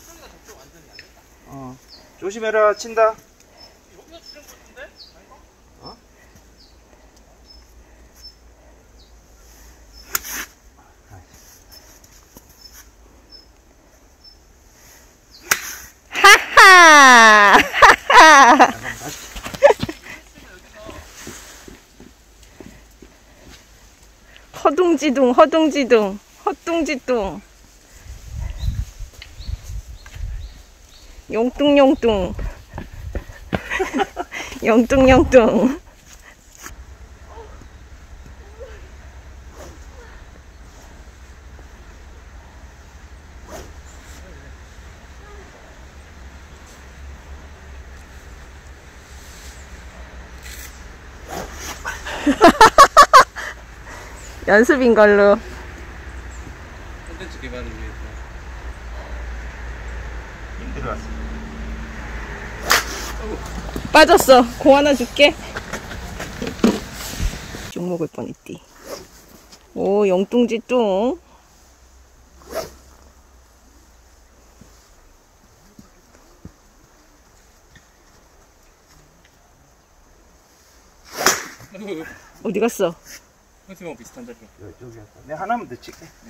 조심해라, 친다. 여기가 주는 것 같은데? 어? 하하! 하하! 허둥지둥, 허둥지둥, 헛둥지둥. 용뚱용뚱. 용뚱용뚱. 연습인 걸로. 콘텐츠 개발을 위해서. 힘들어왔어. 빠졌어. 공 하나 줄게. 쭉 먹을 뻔했디. 오, 영뚱지 뚱. 어디 갔어? 형님하고 비슷한 자리로. 여기 왔어. 내가 하나만 더 칠게. 네.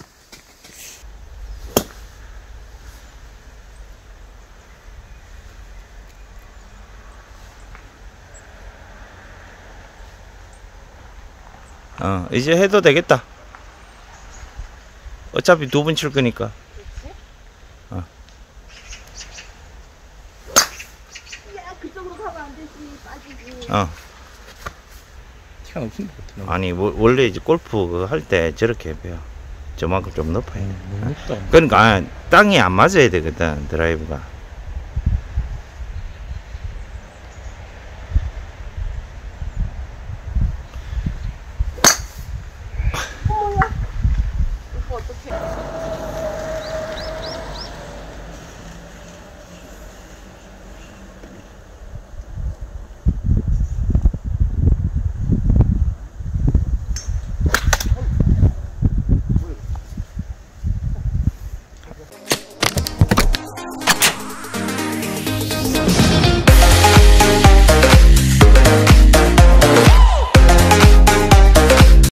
이제 해도 되겠다. 어차피 2분 칠 거니까. 야, 그쪽으로 가면 안 되지. 빠지지. 티가 높은 것 같아. 아니, 원래 이제 골프 할 때 저렇게 배워. 저만큼 좀 높아야 돼. 너무 높다. 그러니까 땅이 안 맞아야 되거든, 드라이브가.